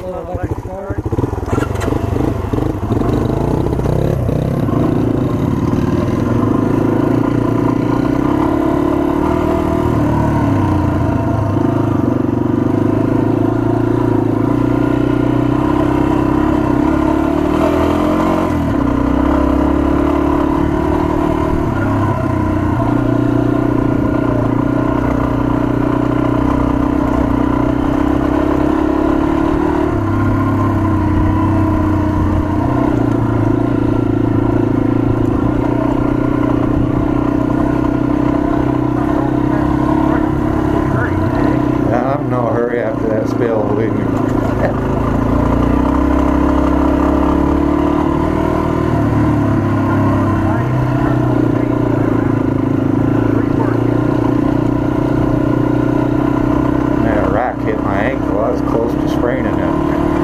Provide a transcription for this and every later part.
little electric start. After that spill, believe me. That rack hit my ankle. I was close to spraining it.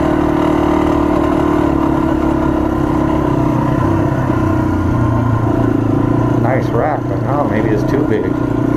Nice rack, but now maybe it's too big.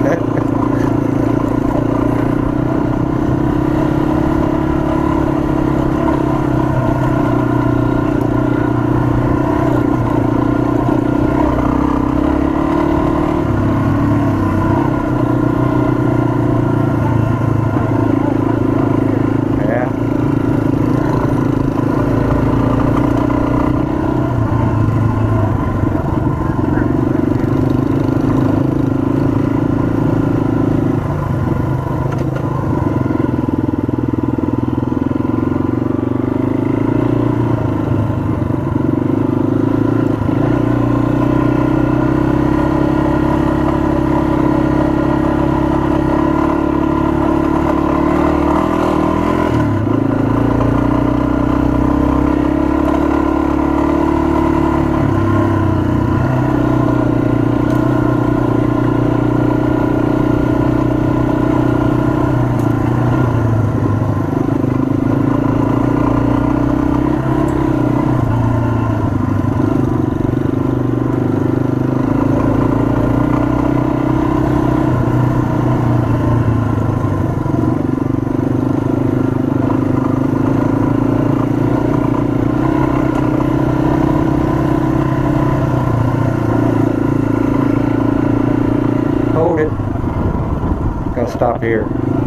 Hold it. Gotta stop here.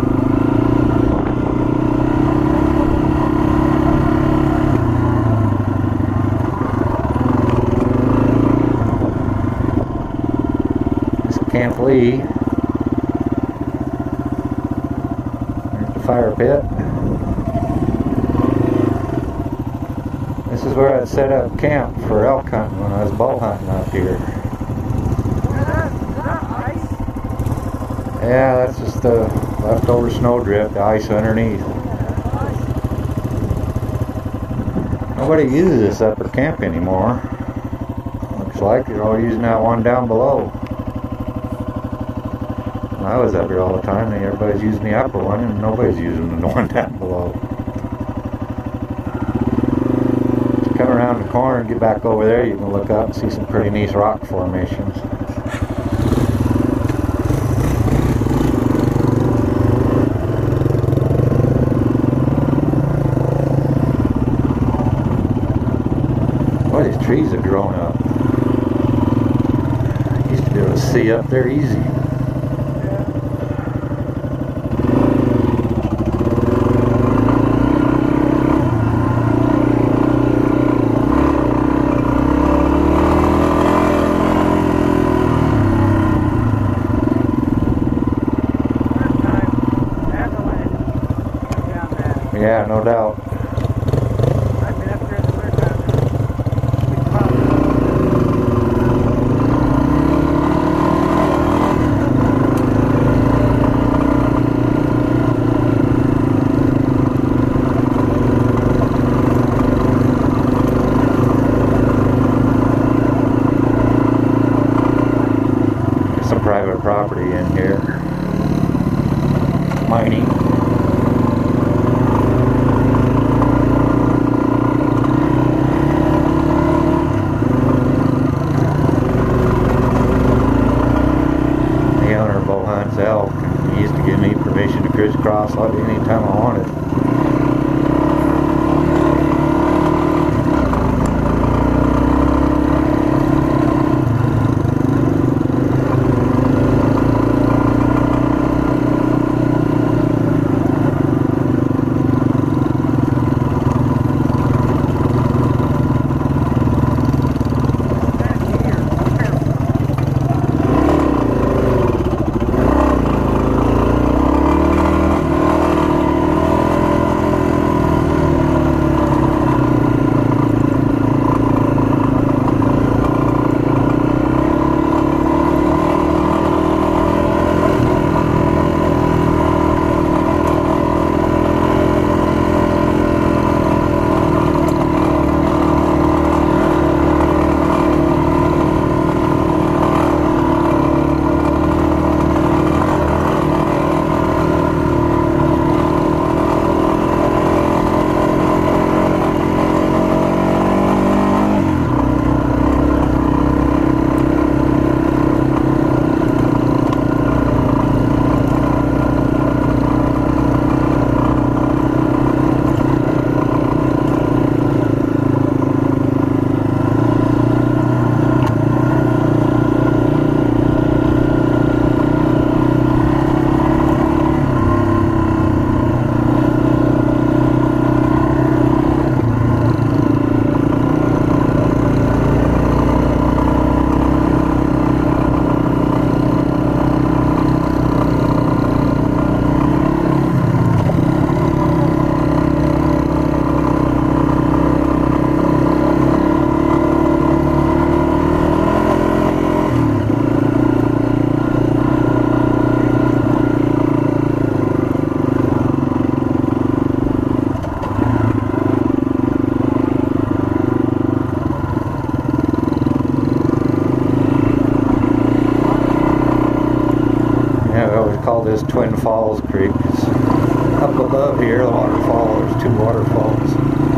It's Camp Lee. There's the fire pit. This is where I set up camp for elk hunting when I was bow hunting up here. Yeah, that's just the leftover snowdrift, the ice underneath. Nobody uses this upper camp anymore. Looks like they're all using that one down below. When I was up here all the time, everybody's using the upper one and nobody's using the one down below. Come around the corner and get back over there, you can look up and see some pretty nice rock formations. Boy, these trees have grown up. I used to be able to see up there easy. Yeah, no doubt. I've been up there in the winter time. There's some private property in here. Mining. Elk, and he used to give me permission to crisscross anytime I wanted. this Twin Falls Creek. It's up above here, the waterfall. There's two waterfalls.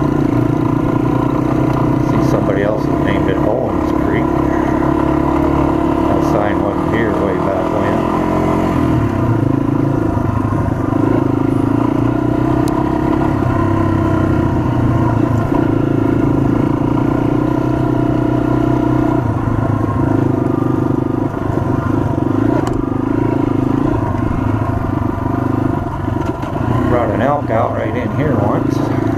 See, somebody else has named it Owens Creek. That sign wasn't here way back when. Brought an elk out right in here once.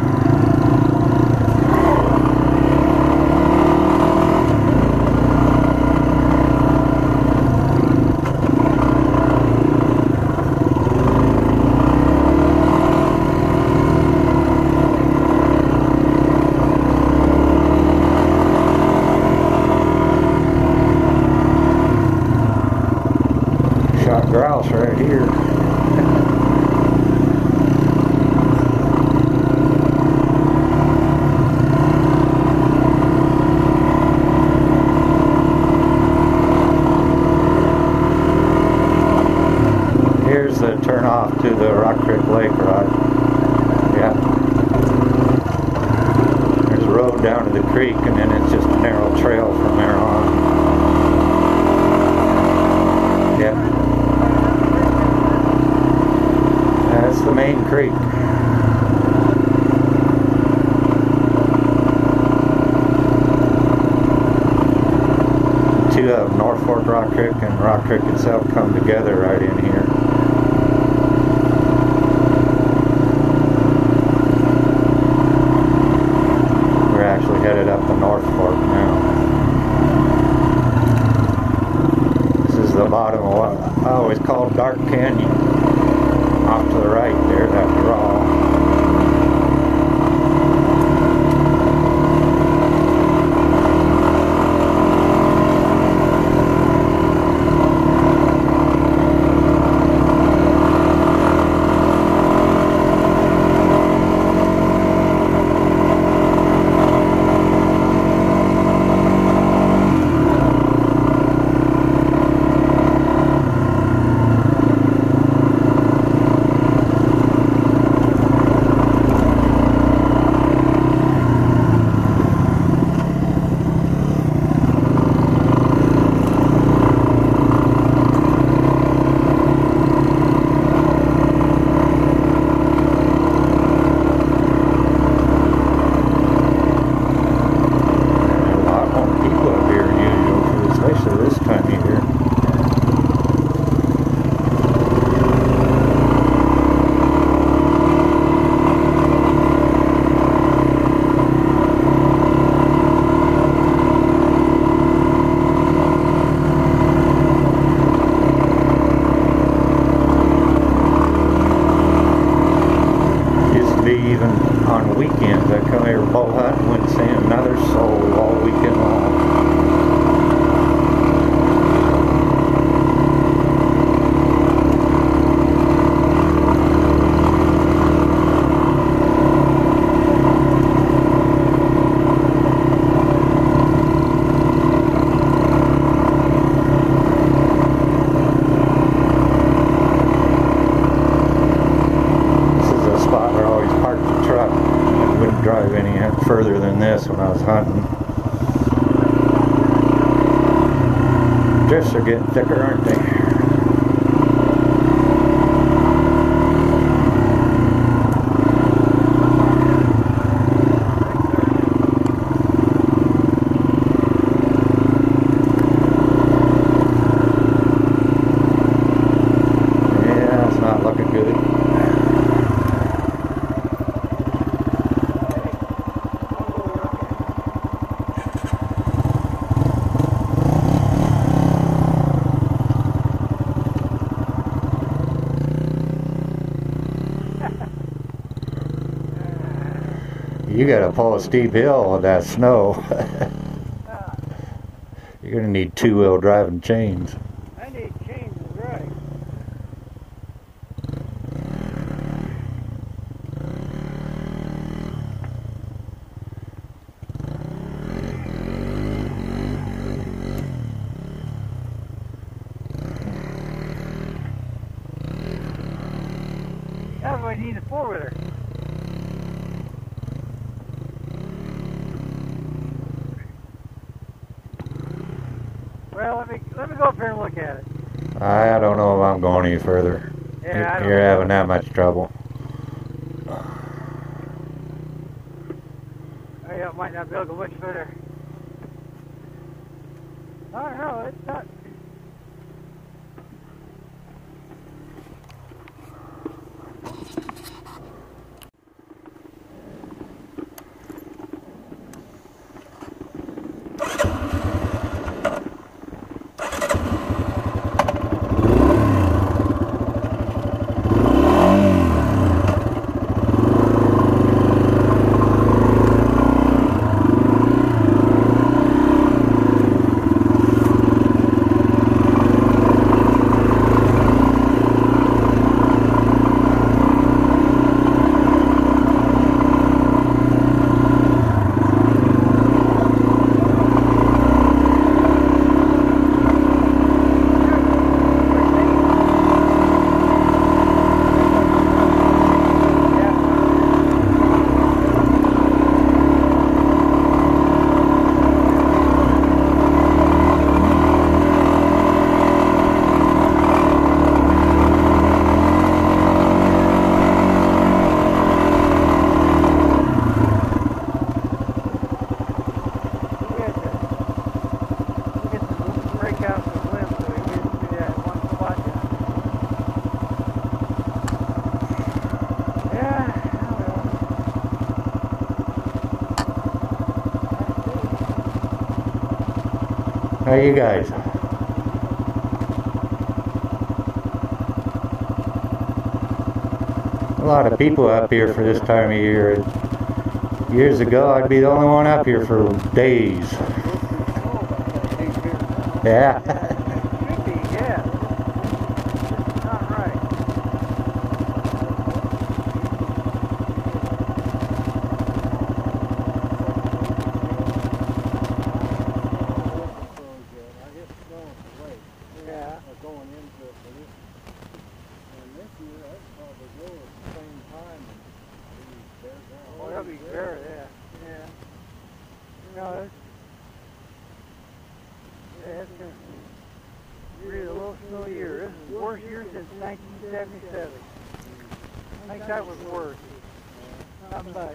Shot grouse right here. Here's the turn off to the Rock Creek Lake Rod. Yeah. There's a road down to the creek, and then it's just a narrow trail from there on. Yeah. That's the main creek. Two of them, North Fork Rock Creek and Rock Creek itself, come together right in here. We're actually headed up the North Fork now. This is the bottom of what I always called Dark Canyon. Off to the right there, that draw. Even on weekends, I come here bow hunting, wouldn't see another soul all weekend long. Drive any further than this when I was hunting. Drifts are getting thicker, aren't they? Yeah, it's not looking good. You gotta pull a steep hill with that snow. You're gonna need two-wheel driving chains. I need chains to drive. might need a four-wheeler. Well, let me go up here and look at it. I don't know if I'm going any further. Yeah, You're having that much trouble. Oh, yeah, it might not be able to go much further. I don't know, it's not. How are you guys? A lot of people up here for this time of year. Years ago, I'd be the only one up here for days. Yeah. It's really a little snow year. This is the worst year since 1977. I think that was worse. Not much.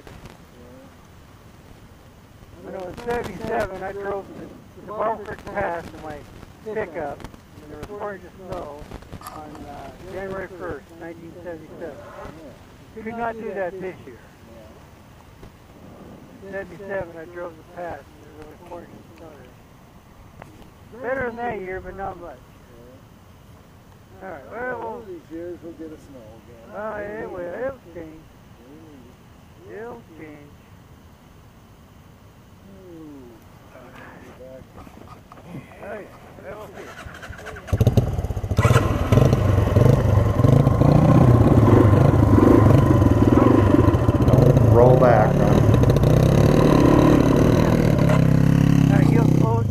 When I was 77, I drove the Baltic Pass in my pickup, and there was 4 inches of snow on January 1st, 1977. Could not do that this year. 77, I drove the pass, and there was 4 inches of snow there. Better than that year, but not much. Alright, well, one of these years we'll get a snow again. Oh, it will. It'll change. It'll change. Oh, yeah. That'll see. Don't roll back. Heel close.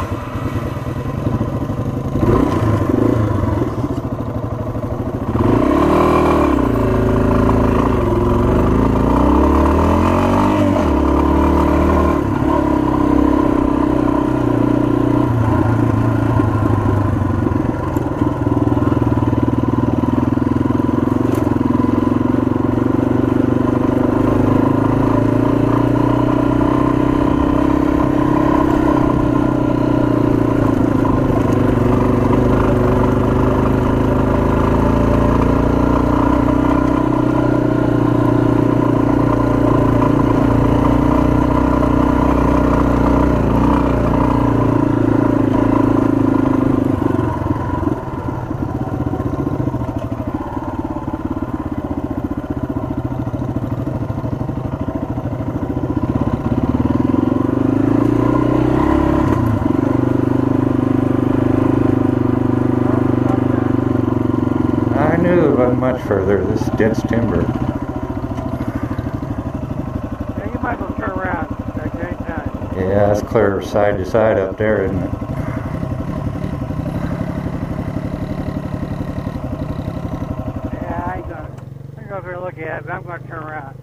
Much further. This dense timber. Yeah, you might as well turn around at any time. Yeah, it's clear side to side up there, isn't it? Yeah, I ain't gonna go over and look at yet, but I'm going to turn around.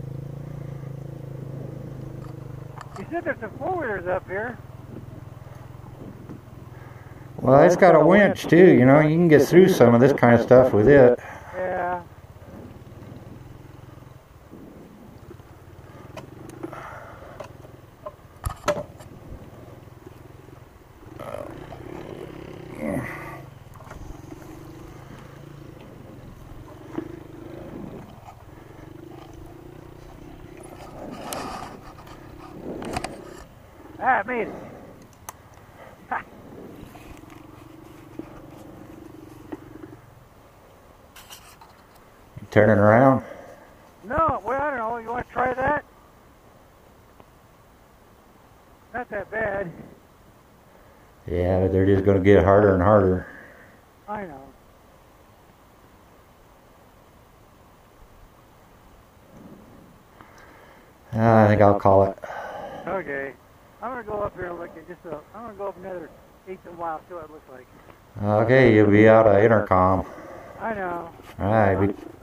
You said there's some four-wheelers up here. Well, it's got a winch too, you know, you can get through some of this kind of stuff with it. Yeah. Ah, I made it. Ha. Turning around. No, well, I don't know. You want to try that? Not that bad. Yeah, but they're just going to get harder and harder. I know. I think I'll call it. Okay. I'm going to go up here and look at I'm going to go up another 8 miles, see what it looks like. Okay, you'll be out of intercom. I know. Alright,